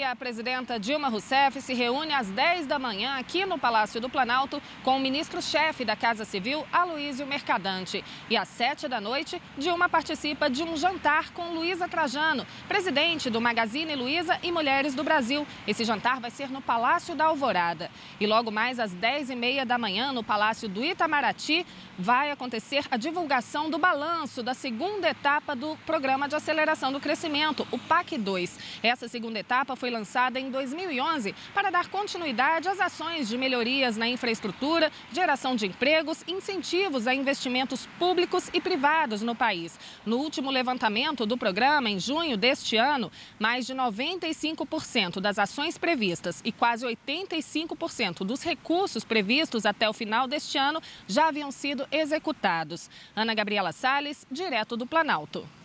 a presidenta Dilma Rousseff se reúne às 10 da manhã aqui no Palácio do Planalto com o ministro-chefe da Casa Civil, Aloísio Mercadante. E às 7 da noite, Dilma participa de um jantar com Luísa Trajano, presidente do Magazine Luiza e Mulheres do Brasil. Esse jantar vai ser no Palácio da Alvorada. E logo mais às 10h30 da manhã, no Palácio do Itamaraty, vai acontecer a divulgação do balanço da segunda etapa do Programa de Aceleração do Crescimento, o PAC 2. Essa segunda etapa foi lançada em 2011 para dar continuidade às ações de melhorias na infraestrutura, geração de empregos e incentivos a investimentos públicos e privados no país. No último levantamento do programa, em junho deste ano, mais de 95% das ações previstas e quase 85% dos recursos previstos até o final deste ano já haviam sido executados. Ana Gabriela Salles, direto do Planalto.